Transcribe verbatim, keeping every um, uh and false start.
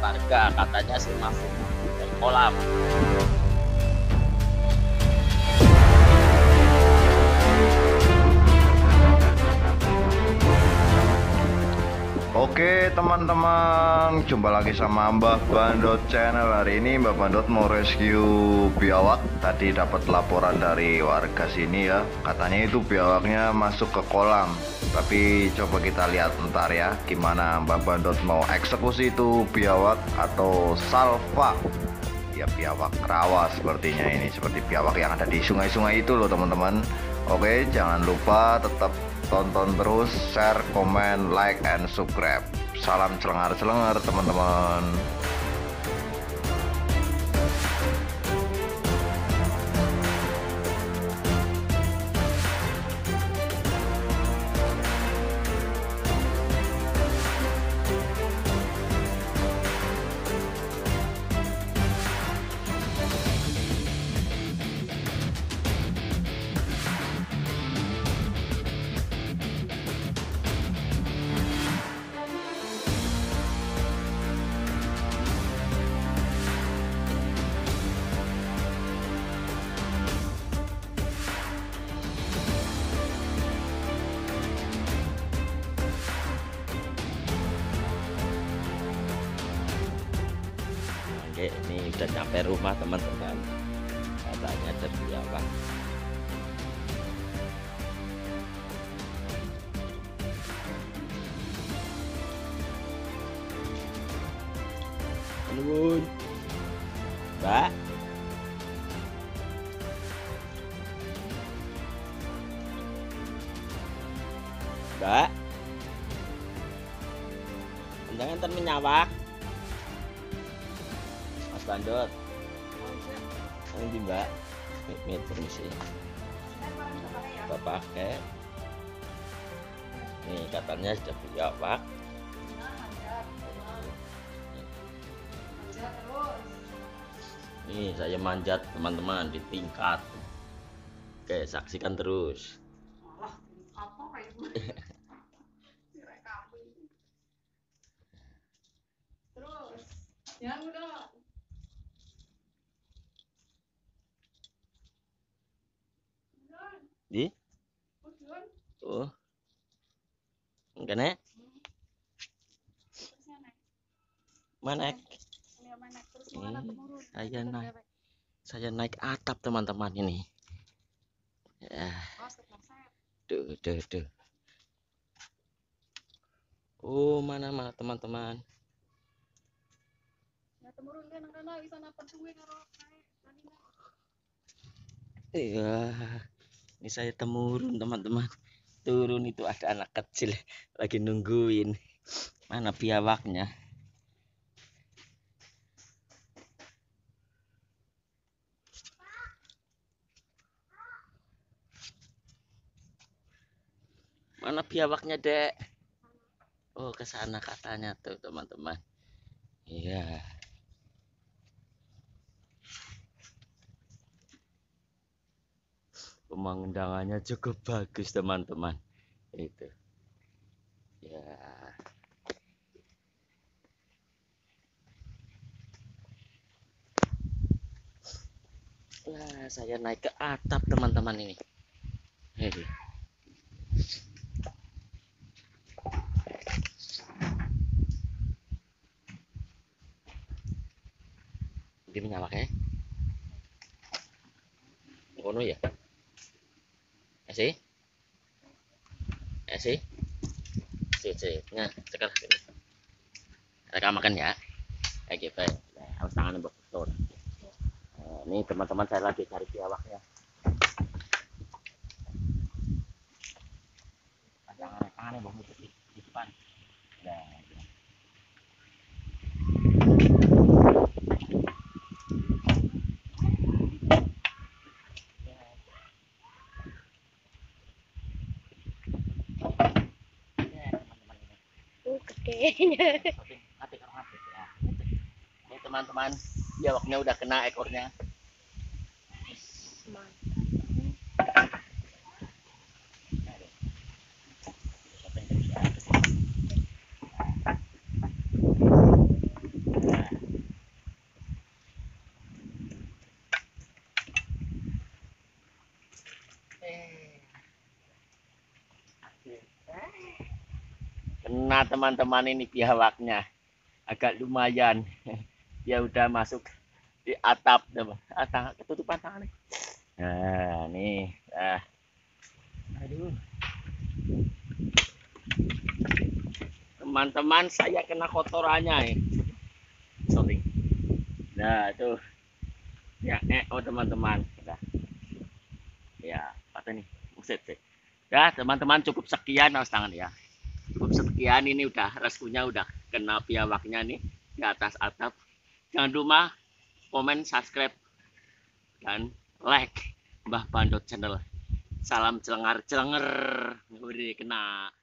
warga, katanya sih masuk ke kolam. Oke teman-teman, jumpa lagi sama Mbah Bandot Channel. Hari ini Mbah Bandot mau rescue biawak. Tadi dapat laporan dari warga sini ya, katanya itu biawaknya masuk ke kolam. Tapi coba kita lihat ntar ya, gimana Mbah Bandot mau eksekusi itu biawak atau salva. Ya biawak rawa sepertinya ini, seperti biawak yang ada di sungai-sungai itu loh teman-teman. Oke, jangan lupa tetap tonton terus, share, komen, like, and subscribe. Salam celengar-celengar teman-teman. Oke, ini udah nyampe rumah teman-teman, katanya ada biawak. Nuwun, Mbak. Mbak, jangan ter menyawak. Mas Bandot. Ini Mbak. Ini permisi. Bapak pakai. Nih katanya sudah biawak. Nih saya manjat teman-teman di tingkat. Oke, saksikan terus. Terus, yang udah. Di? Oh. Enggak nek? Mana? Ini saya naik. Saya naik atap teman-teman ini. Ya. Duh, duh, duh. Oh, mana mana teman-teman? Iya, ini saya temurun teman-teman. Turun itu ada anak kecil lagi nungguin. Mana biawaknya? Mana biawaknya, Dek? Oh, ke sana katanya tuh, teman-teman. Iya. Pemandangannya cukup bagus, teman-teman. Itu. Ya. Wah, saya naik ke atap, teman-teman ini. Hei. Dia menyalak ya? Ngono ya? Esi? Esi? Si, si. Nah, cekal ini. Kita makan ya. Kayak gitu. Nah, harus tangannya betul. Nah, ini teman-teman saya lagi cari biawak ya. Tangannya, tangannya bawa di, di depan. Nah, Kayaknya. ini teman-teman, biawaknya udah kena ekornya. Nah, teman-teman, ini biawaknya agak lumayan. Dia udah masuk di atap, ah, tangan ketutupan tangannya. Nah, nih, ah, aduh, teman-teman, saya kena kotorannya, eh. Sorry. Nah, tuh, ya, eh, oh teman-teman, nah, ya, apa nih, buset sih. Ya, teman-teman, cukup sekian, awas tangan ya. Cukup sekian, ini udah reskunya udah kena biawaknya nih di atas atap. Jangan lupa komen, subscribe, dan like Mbah Bandot channel. Salam celengar-celenger. Ngeri kena.